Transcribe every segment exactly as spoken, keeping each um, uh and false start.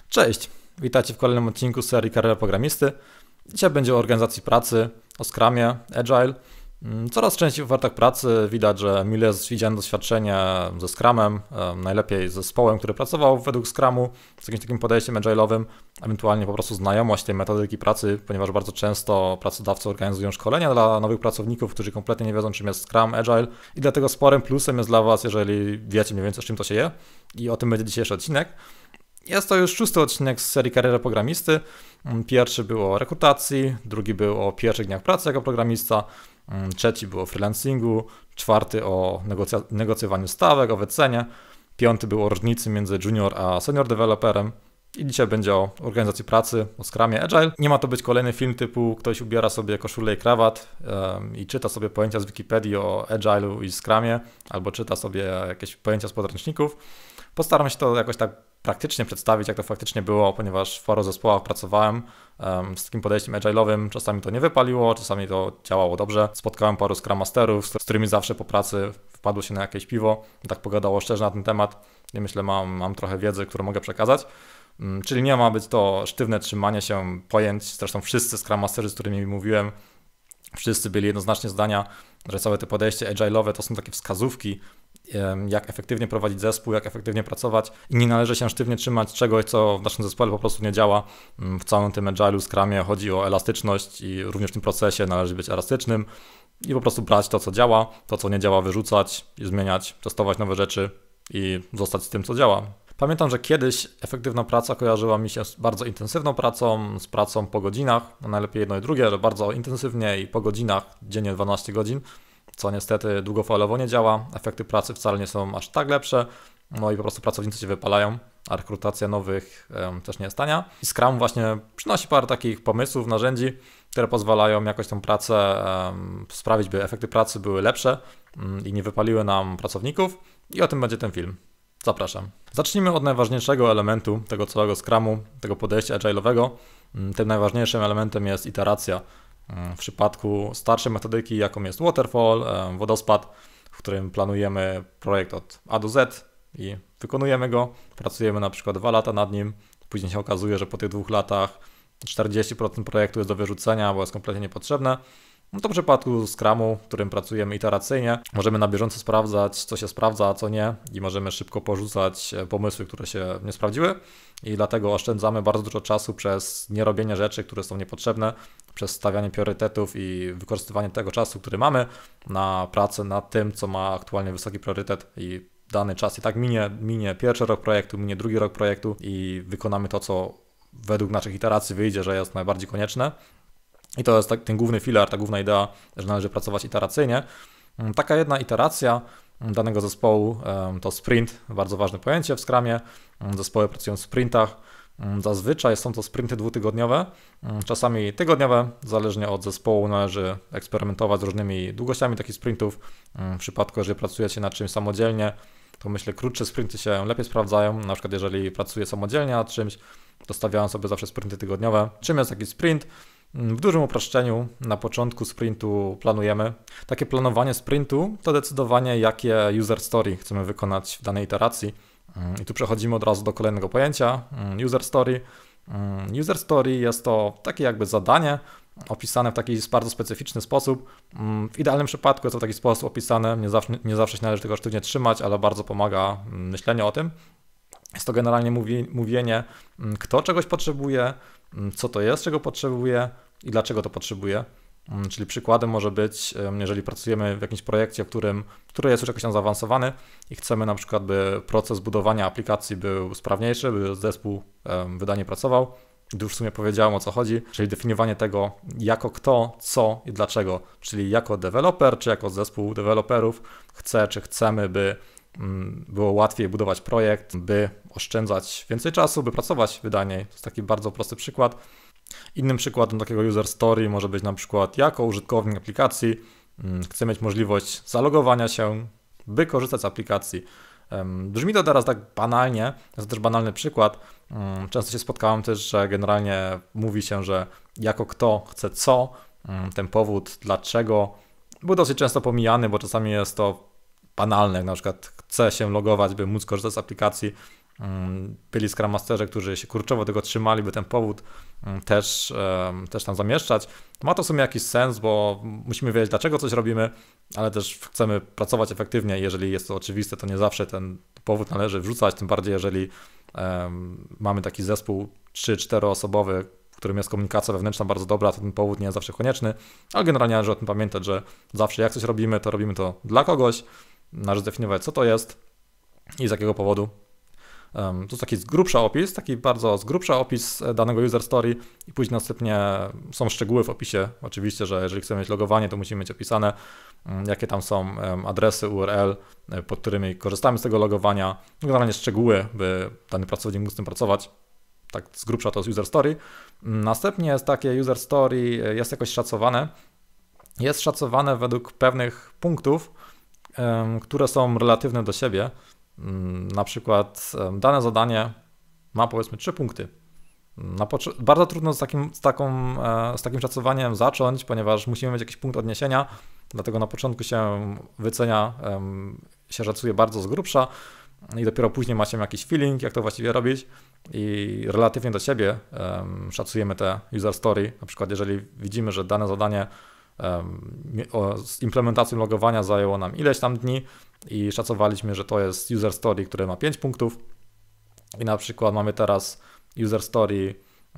Cześć, witajcie w kolejnym odcinku serii Kariera Programisty. Dzisiaj będzie o organizacji pracy, o Scrumie, Agile. Coraz częściej w ofertach pracy widać, że mile jest widziane doświadczenie ze Scrumem, najlepiej z zespołem, który pracował według Scrumu, z jakimś takim podejściem agile'owym, ewentualnie po prostu znajomość tej metodyki pracy, ponieważ bardzo często pracodawcy organizują szkolenia dla nowych pracowników, którzy kompletnie nie wiedzą, czym jest Scrum, Agile, i dlatego sporym plusem jest dla Was, jeżeli wiecie mniej więcej, z czym to się je, i o tym będzie dzisiejszy odcinek. Jest to już szósty odcinek z serii Kariera Programisty. Pierwszy był o rekrutacji, drugi był o pierwszych dniach pracy jako programista, trzeci był o freelancingu, czwarty o negocja- negocjowaniu stawek, o wycenie, piąty był o różnicy między junior a senior developerem i dzisiaj będzie o organizacji pracy, o Scrumie, Agile. Nie ma to być kolejny film typu ktoś ubiera sobie koszulę i krawat um, i czyta sobie pojęcia z Wikipedii o Agile'u i Scrumie, albo czyta sobie jakieś pojęcia z podręczników. Postaram się to jakoś tak praktycznie przedstawić, jak to faktycznie było, ponieważ w paru zespołach pracowałem um, z takim podejściem agile'owym. Czasami to nie wypaliło, czasami to działało dobrze. Spotkałem paru Scrum Masterów, z którymi zawsze po pracy wpadło się na jakieś piwo i tak pogadało szczerze na ten temat. I myślę, mam, mam trochę wiedzy, którą mogę przekazać. Um, czyli nie ma być to sztywne trzymanie się pojęć. Zresztą wszyscy Scrum Masterzy, z którymi mówiłem, wszyscy byli jednoznacznie zdania, że całe te podejście agile'owe to są takie wskazówki, jak efektywnie prowadzić zespół, jak efektywnie pracować i nie należy się sztywnie trzymać czegoś, co w naszym zespole po prostu nie działa. W całym tym agile'u, Scrumie chodzi o elastyczność i również w tym procesie należy być elastycznym i po prostu brać to, co działa, to, co nie działa, wyrzucać i zmieniać, testować nowe rzeczy i zostać z tym, co działa. Pamiętam, że kiedyś efektywna praca kojarzyła mi się z bardzo intensywną pracą, z pracą po godzinach, no najlepiej jedno i drugie, że bardzo intensywnie i po godzinach, dziennie dwanaście godzin, co niestety długofalowo nie działa, efekty pracy wcale nie są aż tak lepsze, no i po prostu pracownicy się wypalają, a rekrutacja nowych um, też nie jest tania. I Scrum właśnie przynosi parę takich pomysłów, narzędzi, które pozwalają jakoś tą pracę um, sprawić, by efekty pracy były lepsze um, i nie wypaliły nam pracowników, i o tym będzie ten film. Zapraszam. Zacznijmy od najważniejszego elementu tego całego Scrumu, tego podejścia agile'owego. Tym najważniejszym elementem jest iteracja. W przypadku starszej metodyki, jaką jest Waterfall, wodospad, w którym planujemy projekt od A do Z i wykonujemy go, pracujemy na przykład dwa lata nad nim, później się okazuje, że po tych dwóch latach czterdzieści procent projektu jest do wyrzucenia, bo jest kompletnie niepotrzebne. No to w przypadku Scrumu, w którym pracujemy iteracyjnie, możemy na bieżąco sprawdzać, co się sprawdza, a co nie, i możemy szybko porzucać pomysły, które się nie sprawdziły, i dlatego oszczędzamy bardzo dużo czasu przez nierobienie rzeczy, które są niepotrzebne, przez stawianie priorytetów i wykorzystywanie tego czasu, który mamy, na pracę nad tym, co ma aktualnie wysoki priorytet, i dany czas i tak minie, minie pierwszy rok projektu, minie drugi rok projektu i wykonamy to, co według naszych iteracji wyjdzie, że jest najbardziej konieczne. I to jest tak, ten główny filar, ta główna idea, że należy pracować iteracyjnie. Taka jedna iteracja danego zespołu to sprint, bardzo ważne pojęcie w Scrumie. Zespoły pracują w sprintach. Zazwyczaj są to sprinty dwutygodniowe, czasami tygodniowe, zależnie od zespołu należy eksperymentować z różnymi długościami takich sprintów. W przypadku, jeżeli pracujecie nad czymś samodzielnie, to myślę, krótsze sprinty się lepiej sprawdzają. Na przykład jeżeli pracuję samodzielnie nad czymś, to stawiałem sobie zawsze sprinty tygodniowe. Czym jest taki sprint? W dużym uproszczeniu na początku sprintu planujemy. Takie planowanie sprintu to decydowanie, jakie user story chcemy wykonać w danej iteracji. I tu przechodzimy od razu do kolejnego pojęcia, user story. User story jest to takie jakby zadanie opisane w taki bardzo specyficzny sposób. W idealnym przypadku jest to w taki sposób opisane, nie zawsze, nie zawsze się należy tego sztywnie trzymać, ale bardzo pomaga myślenie o tym. Jest to generalnie mówi, mówienie, kto czegoś potrzebuje, co to jest, czego potrzebuje i dlaczego to potrzebuje. Czyli przykładem może być, jeżeli pracujemy w jakimś projekcie, w którym, który jest już jakoś tam zaawansowany i chcemy na przykład, by proces budowania aplikacji był sprawniejszy, by zespół wydajnie pracował. Gdy już w sumie powiedziałem, o co chodzi, czyli definiowanie tego jako kto, co i dlaczego, czyli jako deweloper, czy jako zespół deweloperów chce, czy chcemy, by było łatwiej budować projekt, by oszczędzać więcej czasu, by pracować wydajniej. To jest taki bardzo prosty przykład. Innym przykładem takiego user story może być na przykład jako użytkownik aplikacji chcę mieć możliwość zalogowania się, by korzystać z aplikacji. Brzmi to teraz tak banalnie, jest to też banalny przykład. Często się spotkałem też, że generalnie mówi się, że jako kto chce co, ten powód dlaczego był dosyć często pomijany, bo czasami jest to banalne, na przykład chcę się logować, by móc korzystać z aplikacji, byli Scrum Masterzy, którzy się kurczowo tego trzymali, by ten powód też, też tam zamieszczać. Ma to w sumie jakiś sens, bo musimy wiedzieć, dlaczego coś robimy, ale też chcemy pracować efektywnie. Jeżeli jest to oczywiste, to nie zawsze ten powód należy wrzucać, tym bardziej jeżeli um, mamy taki zespół trzy cztery osobowy, w którym jest komunikacja wewnętrzna bardzo dobra, to ten powód nie jest zawsze konieczny, ale generalnie należy o tym pamiętać, że zawsze jak coś robimy, to robimy to dla kogoś, należy zdefiniować, co to jest i z jakiego powodu. Um, to jest taki z grubsza opis, taki bardzo z grubsza opis danego user story i później następnie są szczegóły w opisie. Oczywiście, że jeżeli chcemy mieć logowanie, to musimy mieć opisane, um, jakie tam są um, adresy U R L, pod którymi korzystamy z tego logowania, generalnie szczegóły, by dany pracownik mógł z tym pracować. Tak z grubsza to jest user story. Następnie jest takie user story, jest jakoś szacowane. Jest szacowane według pewnych punktów, um, które są relatywne do siebie. Na przykład dane zadanie ma powiedzmy trzy punkty. Na bardzo trudno z takim, z, taką, z takim szacowaniem zacząć, ponieważ musimy mieć jakiś punkt odniesienia, dlatego na początku się wycenia, się szacuje bardzo z grubsza i dopiero później macie jakiś feeling, jak to właściwie robić i relatywnie do siebie szacujemy te user story. Na przykład jeżeli widzimy, że dane zadanie z implementacją logowania zajęło nam ileś tam dni i szacowaliśmy, że to jest user story, które ma pięć punktów i na przykład mamy teraz user story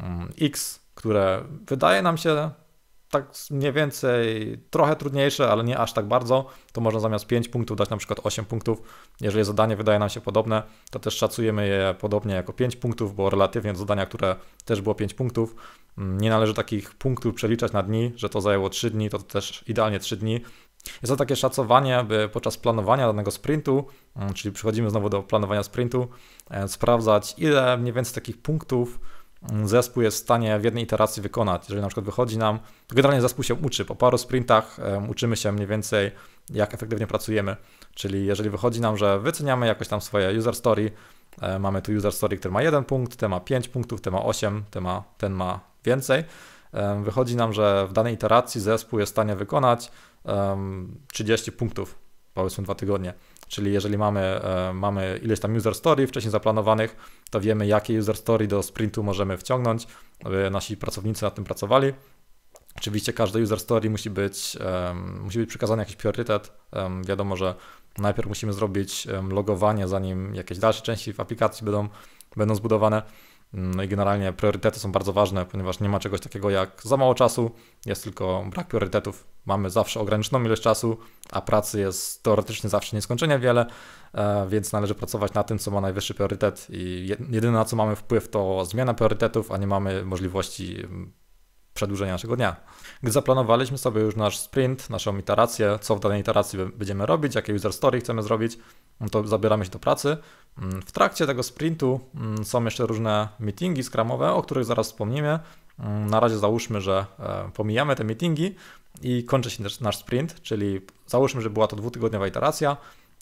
X, które wydaje nam się tak mniej więcej trochę trudniejsze, ale nie aż tak bardzo, to można zamiast pięć punktów dać na przykład osiem punktów. Jeżeli zadanie wydaje nam się podobne, to też szacujemy je podobnie jako pięć punktów, bo relatywnie do zadania, które też było pięć punktów, nie należy takich punktów przeliczać na dni, że to zajęło trzy dni, to, to też idealnie trzy dni. Jest to takie szacowanie, by podczas planowania danego sprintu, czyli przechodzimy znowu do planowania sprintu, sprawdzać, ile mniej więcej takich punktów zespół jest w stanie w jednej iteracji wykonać. Jeżeli na przykład wychodzi nam, to generalnie zespół się uczy. Po paru sprintach um, uczymy się mniej więcej, jak efektywnie pracujemy. Czyli jeżeli wychodzi nam, że wyceniamy jakoś tam swoje user story, um, mamy tu user story, który ma jeden punkt, ten ma pięć punktów, ten ma osiem, ten ma, ten ma więcej. Um, wychodzi nam, że w danej iteracji zespół jest w stanie wykonać um, trzydzieści punktów, powiedzmy dwa tygodnie. Czyli jeżeli mamy, e, mamy ileś tam user story wcześniej zaplanowanych, to wiemy, jakie user story do sprintu możemy wciągnąć, aby nasi pracownicy nad tym pracowali. Oczywiście każde user story musi być, um, musi być przykazany jakiś priorytet. Um, wiadomo, że najpierw musimy zrobić um, logowanie, zanim jakieś dalsze części w aplikacji będą, będą zbudowane. No i generalnie priorytety są bardzo ważne, ponieważ nie ma czegoś takiego jak za mało czasu, jest tylko brak priorytetów. Mamy zawsze ograniczoną ilość czasu, a pracy jest teoretycznie zawsze nieskończenie wiele, więc należy pracować na tym, co ma najwyższy priorytet i jedyne na co mamy wpływ to zmiana priorytetów, a nie mamy możliwości przedłużenia naszego dnia. Gdy zaplanowaliśmy sobie już nasz sprint, naszą iterację, co w danej iteracji będziemy robić, jakie user story chcemy zrobić, to zabieramy się do pracy. W trakcie tego sprintu są jeszcze różne meetingi scrumowe, o których zaraz wspomnimy. Na razie załóżmy, że pomijamy te meetingi i kończy się nasz sprint, czyli załóżmy, że była to dwutygodniowa iteracja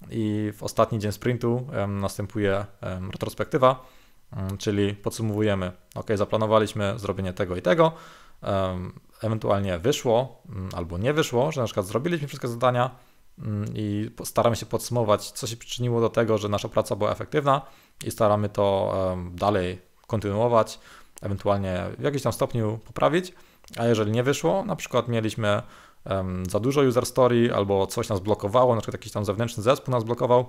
i w ostatni dzień sprintu następuje retrospektywa, czyli podsumowujemy, ok, zaplanowaliśmy zrobienie tego i tego, ewentualnie wyszło albo nie wyszło, że na przykład zrobiliśmy wszystkie zadania i staramy się podsumować, co się przyczyniło do tego, że nasza praca była efektywna i staramy to dalej kontynuować, ewentualnie w jakimś tam stopniu poprawić, a jeżeli nie wyszło, na przykład mieliśmy za dużo user story albo coś nas blokowało, na przykład jakiś tam zewnętrzny zespół nas blokował,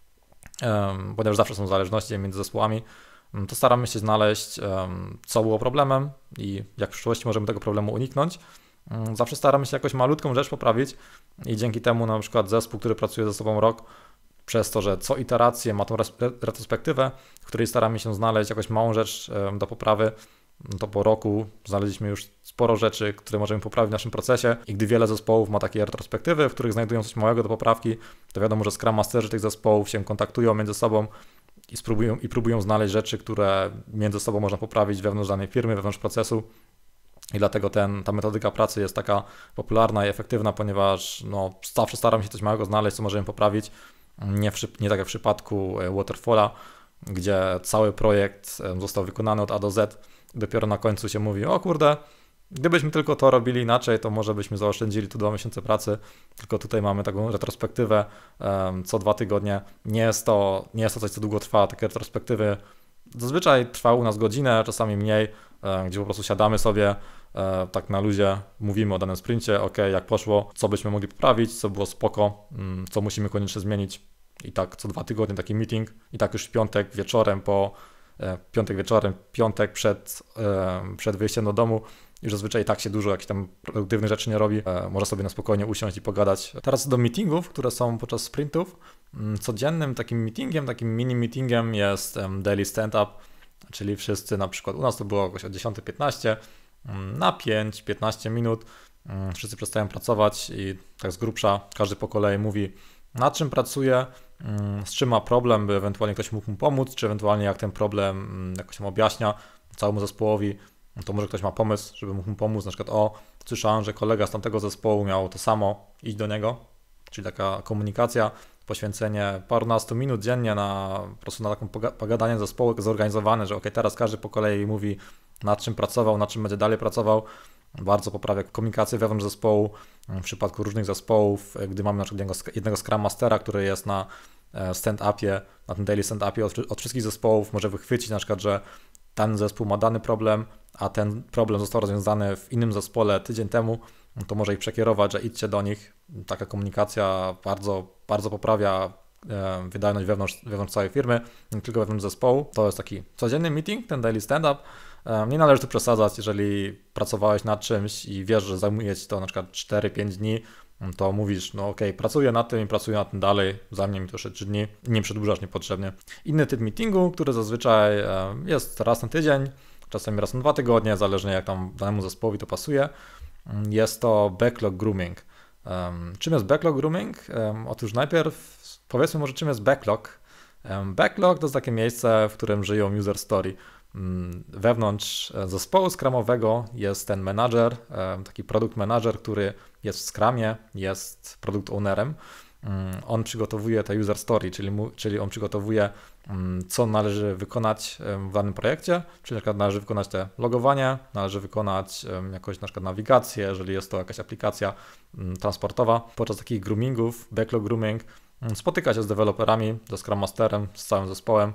ponieważ zawsze są zależności między zespołami, to staramy się znaleźć, co było problemem i jak w przyszłości możemy tego problemu uniknąć. Zawsze staramy się jakoś malutką rzecz poprawić i dzięki temu na przykład zespół, który pracuje ze sobą rok, przez to, że co iterację ma tą retrospektywę, w której staramy się znaleźć jakąś małą rzecz do poprawy, to po roku znaleźliśmy już sporo rzeczy, które możemy poprawić w naszym procesie i gdy wiele zespołów ma takie retrospektywy, w których znajdują coś małego do poprawki, to wiadomo, że Scrum Masterzy tych zespołów się kontaktują między sobą i spróbują, i próbują znaleźć rzeczy, które między sobą można poprawić wewnątrz danej firmy, wewnątrz procesu. I dlatego ten, ta metodyka pracy jest taka popularna i efektywna, ponieważ no, zawsze staram się coś małego znaleźć, co możemy poprawić. Nie, w, nie tak jak w przypadku Waterfalla, gdzie cały projekt został wykonany od A do Z. Dopiero na końcu się mówi, o kurde, Gdybyśmy tylko to robili inaczej, to może byśmy zaoszczędzili tu dwa miesiące pracy, tylko tutaj mamy taką retrospektywę um, co dwa tygodnie. Nie jest to, nie jest to coś, co długo trwa, takie retrospektywy zazwyczaj trwa u nas godzinę, czasami mniej, um, gdzie po prostu siadamy sobie um, tak na luzie, mówimy o danym sprincie, ok, jak poszło, co byśmy mogli poprawić, co było spoko, um, co musimy koniecznie zmienić i tak co dwa tygodnie taki meeting i tak już w piątek wieczorem po piątek wieczorem, piątek przed, przed wyjściem do domu, już zazwyczaj i tak się dużo jakichś tam produktywnych rzeczy nie robi, można sobie na spokojnie usiąść i pogadać. Teraz do meetingów, które są podczas sprintów. Codziennym takim meetingiem, takim mini meetingiem jest daily stand-up, czyli wszyscy na przykład, u nas to było jakoś o dziesiąta piętnaście na pięć do piętnastu minut, wszyscy przestają pracować i tak z grubsza każdy po kolei mówi, nad czym pracuje, z czym ma problem, by ewentualnie ktoś mógł mu pomóc, czy ewentualnie jak ten problem jakoś tam objaśnia całemu zespołowi, to może ktoś ma pomysł, żeby mógł mu pomóc, na przykład o, słyszałem, że kolega z tamtego zespołu miał to samo, idź do niego, czyli taka komunikacja, poświęcenie parunastu minut dziennie na po prostu na taką pogadanie zespołu zorganizowane, że ok, teraz każdy po kolei mówi, nad czym pracował, nad czym będzie dalej pracował. Bardzo poprawia komunikację wewnątrz zespołu. W przypadku różnych zespołów, gdy mamy na przykład jednego, jednego Scrum Mastera, który jest na stand-upie, na tym daily stand-upie od, od wszystkich zespołów, może wychwycić na przykład, że ten zespół ma dany problem, a ten problem został rozwiązany w innym zespole tydzień temu, to może ich przekierować, że idźcie do nich. Taka komunikacja bardzo, bardzo poprawia wydajność wewnątrz, wewnątrz całej firmy, nie tylko wewnątrz zespołu. To jest taki codzienny meeting, ten daily stand-up. Nie należy tu przesadzać, jeżeli pracowałeś nad czymś i wiesz, że zajmuje ci to na przykład cztery pięć dni, to mówisz, no okej, okay, pracuję nad tym i pracuję nad tym dalej, zajmie mi to jeszcze trzy dni, nie przedłużasz niepotrzebnie. Inny typ meetingu, który zazwyczaj jest raz na tydzień, czasami raz na dwa tygodnie, zależnie jak tam danemu zespołowi to pasuje, jest to backlog grooming. Czym jest backlog grooming? Otóż najpierw powiedzmy może, czym jest backlog. Backlog to jest takie miejsce, w którym żyją user story. Wewnątrz zespołu scrumowego jest ten menadżer, taki produkt manager, który jest w Scrumie, jest produkt ownerem. On przygotowuje te user story, czyli, mu, czyli on przygotowuje, co należy wykonać w danym projekcie, czyli na przykład należy wykonać te logowanie, należy wykonać jakąś na przykład nawigację, jeżeli jest to jakaś aplikacja transportowa. Podczas takich groomingów, backlog grooming, spotyka się z deweloperami, ze Scrum Masterem, z całym zespołem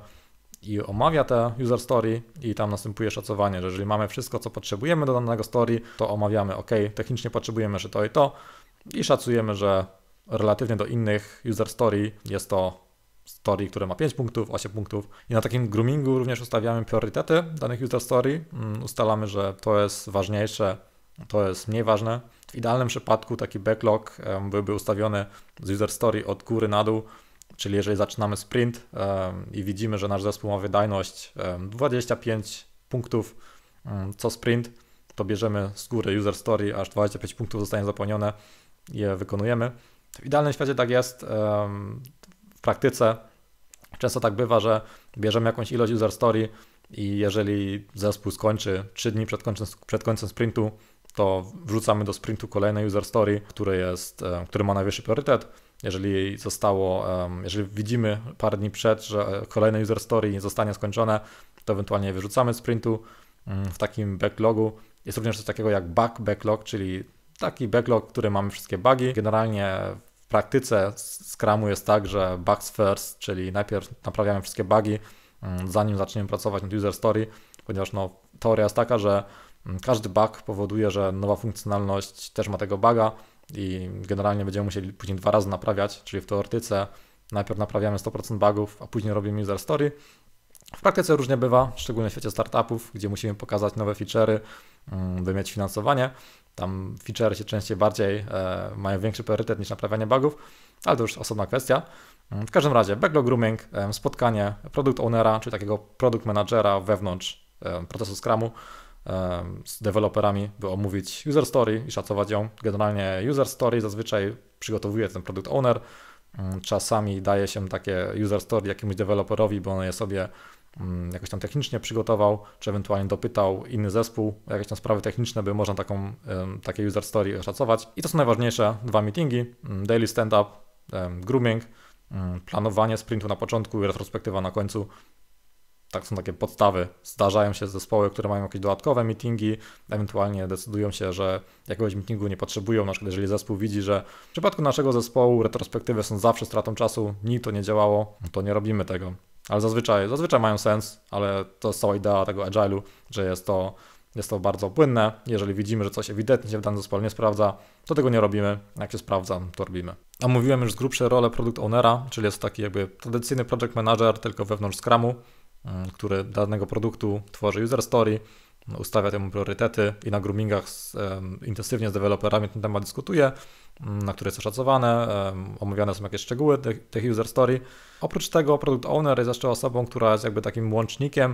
i omawia te user story i tam następuje szacowanie, że jeżeli mamy wszystko, co potrzebujemy do danego story, to omawiamy, ok, technicznie potrzebujemy jeszcze to i to i szacujemy, że relatywnie do innych user story jest to story, które ma pięć punktów, osiem punktów i na takim groomingu również ustawiamy priorytety danych user story, ustalamy, że to jest ważniejsze, to jest mniej ważne. W idealnym przypadku taki backlog byłby ustawiony z user story od góry na dół, czyli jeżeli zaczynamy sprint um, i widzimy, że nasz zespół ma wydajność um, dwadzieścia pięć punktów um, co sprint, to bierzemy z góry user story, aż dwadzieścia pięć punktów zostanie zapełnione i je wykonujemy. W idealnym świecie tak jest. Um, w praktyce często tak bywa, że bierzemy jakąś ilość user story i jeżeli zespół skończy trzy dni przed końcem, przed końcem sprintu, to wrzucamy do sprintu kolejne user story, które jest, um, który ma najwyższy priorytet. Jeżeli zostało, jeżeli widzimy parę dni przed, że kolejne user story nie zostanie skończone, to ewentualnie wyrzucamy z sprintu. W takim backlogu jest również coś takiego jak bug backlog, czyli taki backlog, który mamy wszystkie bugi. Generalnie w praktyce Scrumu jest tak, że bugs first, czyli najpierw naprawiamy wszystkie bugi, zanim zaczniemy pracować nad user story, ponieważ no, teoria jest taka, że każdy bug powoduje, że nowa funkcjonalność też ma tego buga, i generalnie będziemy musieli później dwa razy naprawiać, czyli w teoretyce najpierw naprawiamy sto procent bugów, a później robimy user story. W praktyce różnie bywa, szczególnie w świecie startupów, gdzie musimy pokazać nowe feature'y, by mieć finansowanie. Tam feature'y się częściej bardziej e, mają większy priorytet niż naprawianie bugów, ale to już osobna kwestia. W każdym razie backlog grooming, e, spotkanie product ownera, czyli takiego product managera wewnątrz e, procesu Scrumu, z deweloperami, by omówić user story i szacować ją. Generalnie user story zazwyczaj przygotowuje ten product owner. Czasami daje się takie user story jakiemuś deweloperowi, bo on je sobie jakoś tam technicznie przygotował, czy ewentualnie dopytał inny zespół o jakieś tam sprawy techniczne, by można taką, takie user story szacować. I to są najważniejsze dwa meetingi, daily stand-up, grooming, planowanie sprintu na początku i retrospektywa na końcu. tak są takie podstawy. Zdarzają się zespoły, które mają jakieś dodatkowe meetingi, ewentualnie decydują się, że jakiegoś meetingu nie potrzebują, na przykład jeżeli zespół widzi, że w przypadku naszego zespołu retrospektywy są zawsze stratą czasu, nigdy to nie działało, to nie robimy tego. Ale zazwyczaj, zazwyczaj mają sens, ale to jest cała idea tego agile'u, że jest to, jest to bardzo płynne. Jeżeli widzimy, że coś ewidentnie się w danym zespole nie sprawdza, to tego nie robimy. Jak się sprawdza, to robimy. Omówiłem już z grubszej rolę product ownera, czyli jest taki jakby tradycyjny project manager, tylko wewnątrz Scrumu, który danego produktu tworzy user story, ustawia temu priorytety i na groomingach z, um, intensywnie z deweloperami ten temat dyskutuje, um, na które jest oszacowane, um, omawiane są jakieś szczegóły tych, tych user story. Oprócz tego product owner jest jeszcze osobą, która jest jakby takim łącznikiem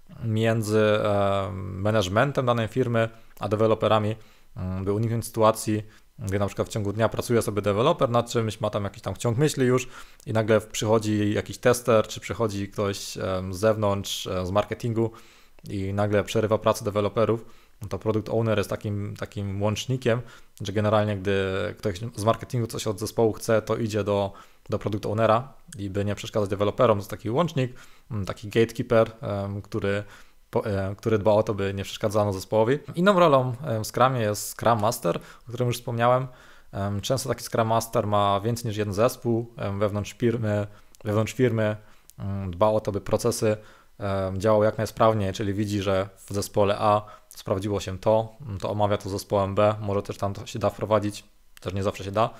między um, managementem danej firmy a deweloperami, um, by uniknąć sytuacji, gdy na przykład w ciągu dnia pracuje sobie deweloper nad czymś, ma tam jakiś tam ciąg myśli już i nagle przychodzi jakiś tester, czy przychodzi ktoś z zewnątrz, z marketingu i nagle przerywa pracę deweloperów, to product owner jest takim, takim łącznikiem, że generalnie gdy ktoś z marketingu coś od zespołu chce, to idzie do, do product ownera i by nie przeszkadzać deweloperom, to jest taki łącznik, taki gatekeeper, który który dba o to, by nie przeszkadzano zespołowi. Inną rolą w Scrumie jest Scrum Master, o którym już wspomniałem. Często taki Scrum Master ma więcej niż jeden zespół wewnątrz firmy, wewnątrz firmy dba o to, by procesy działały jak najsprawniej, czyli widzi, że w zespole A sprawdziło się to, to omawia to z zespołem B, może też tam to się da wprowadzić, też nie zawsze się da.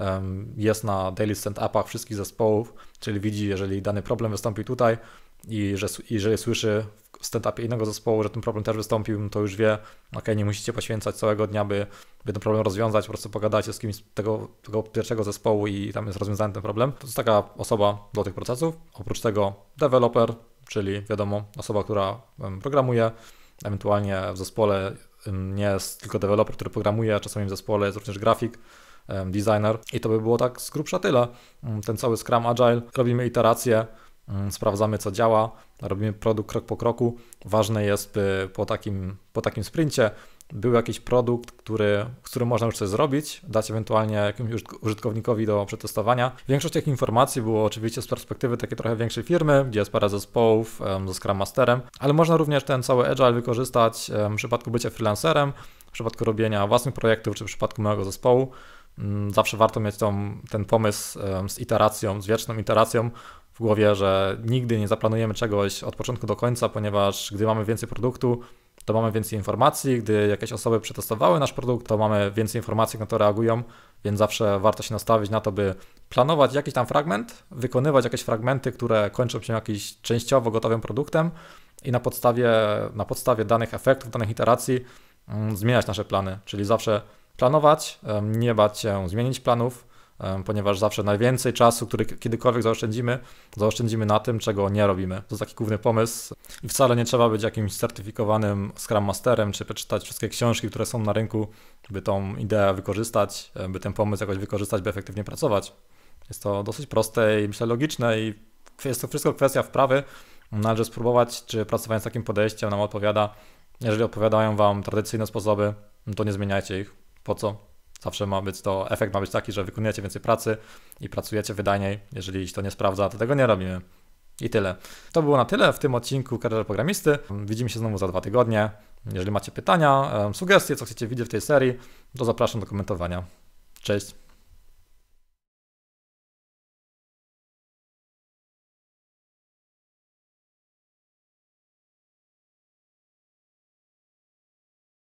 Jest na daily stand-upach wszystkich zespołów, czyli widzi, jeżeli dany problem wystąpi tutaj i że jeżeli słyszy w stand-upie innego zespołu, że ten problem też wystąpił, to już wie, ok, nie musicie poświęcać całego dnia, by, by ten problem rozwiązać, po prostu pogadajcie z kimś z tego, tego pierwszego zespołu i tam jest rozwiązany ten problem. To jest taka osoba do tych procesów. Oprócz tego developer, czyli wiadomo, osoba, która programuje, ewentualnie w zespole nie jest tylko deweloper, który programuje, a czasami w zespole jest również grafik, designer i to by było tak z grubsza tyle. Ten cały Scrum Agile, robimy iteracje, sprawdzamy co działa, robimy produkt krok po kroku. Ważne jest, by po takim, po takim sprincie był jakiś produkt, który, z którym można już coś zrobić, dać ewentualnie jakimś użytkownikowi do przetestowania. Większość tych informacji było oczywiście z perspektywy takiej trochę większej firmy, gdzie jest parę zespołów ze Scrum Masterem, ale można również ten cały Agile wykorzystać w przypadku bycia freelancerem, w przypadku robienia własnych projektów, czy w przypadku małego zespołu. Zawsze warto mieć tą, ten pomysł z iteracją, z wieczną iteracją w głowie, że nigdy nie zaplanujemy czegoś od początku do końca, ponieważ gdy mamy więcej produktu, to mamy więcej informacji, gdy jakieś osoby przetestowały nasz produkt, to mamy więcej informacji, na to reagują, więc zawsze warto się nastawić na to, by planować jakiś tam fragment, wykonywać jakieś fragmenty, które kończą się jakimś częściowo gotowym produktem i na podstawie, na podstawie danych efektów, danych iteracji um, zmieniać nasze plany, czyli zawsze planować, um, nie bać się zmienić planów, ponieważ zawsze najwięcej czasu, który kiedykolwiek zaoszczędzimy, zaoszczędzimy na tym, czego nie robimy. To jest taki główny pomysł i wcale nie trzeba być jakimś certyfikowanym Scrum Masterem, czy przeczytać wszystkie książki, które są na rynku, by tą ideę wykorzystać, by ten pomysł jakoś wykorzystać, by efektywnie pracować. Jest to dosyć proste i myślę logiczne i jest to wszystko kwestia wprawy. Należy spróbować, czy pracowanie z takim podejściem nam odpowiada. Jeżeli odpowiadają Wam tradycyjne sposoby, to nie zmieniajcie ich. Po co? Zawsze ma być to, efekt ma być taki, że wykonujecie więcej pracy i pracujecie wydajniej. Jeżeli się to nie sprawdza, to tego nie robimy. I tyle. To było na tyle w tym odcinku Kariery Programisty. Widzimy się znowu za dwa tygodnie. Jeżeli macie pytania, sugestie, co chcecie widzieć w tej serii, to zapraszam do komentowania. Cześć!